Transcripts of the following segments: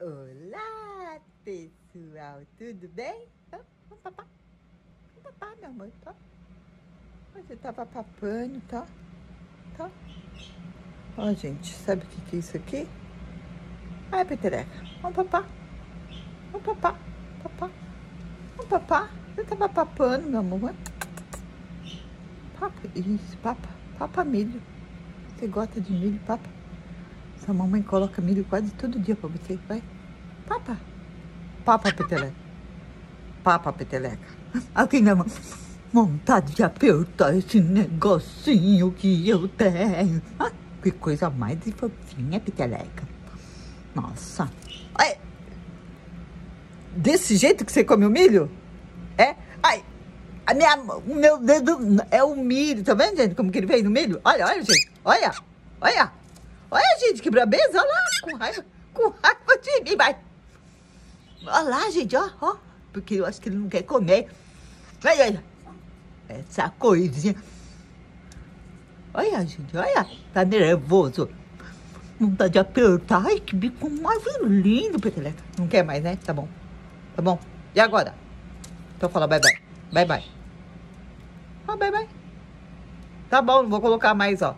Olá, pessoal, tudo bem? Vamos papar. Vamos papar, meu amor, tá? Você tava papando, tá? Tá? Ó, gente, sabe o que é isso aqui? Ai, petereca, vamos papar. Vamos papar, papar. Vamos papar. Você tava papando, meu amor. Papa, isso, papa. Papa milho. Você gosta de milho, papa? Sua mamãe coloca milho quase todo dia pra você, vai. Papa. Papa, peteleca. Papa, peteleca. Aqui na vontade de apertar esse negocinho que eu tenho. Ah, que coisa mais de fofinha, peteleca. Nossa. Ai. Desse jeito que você come o milho? É? Ai. O meu dedo é o milho. Tá vendo, gente, como que ele veio no milho? Olha, olha, gente. Olha. Olha. Olha, gente, que brabeza. Olha lá. Com raiva. Com raiva de mim. Vai. Olha lá, gente. Ó, ó. Porque eu acho que ele não quer comer. Olha, olha. Essa coisinha. Olha, gente. Olha. Tá nervoso. Vontade de apertar. Ai, que bico mais lindo, peteleca. Não quer mais, né? Tá bom. Tá bom. E agora? Então fala bye, bye. Bye, bye. Ah, bye, bye. Tá bom, não vou colocar mais, ó.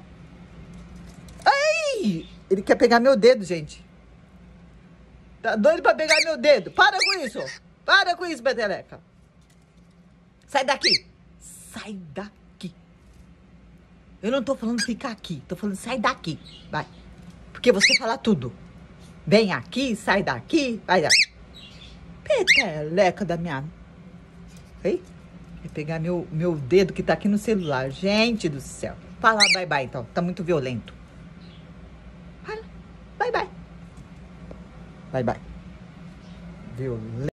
Ai! Ele quer pegar meu dedo, gente. Tá doido pra pegar meu dedo. Para com isso. Para com isso, peteleca. Sai daqui. Sai daqui. Eu não tô falando ficar aqui. Tô falando sai daqui. Vai. Porque você fala tudo. Vem aqui, sai daqui. Vai lá. Peteleca da minha... Ei? Quer pegar meu dedo que tá aqui no celular. Gente do céu. Fala bye, bye, então. Tá muito violento. Fala. Bye, bye. Bye, bye. Violento.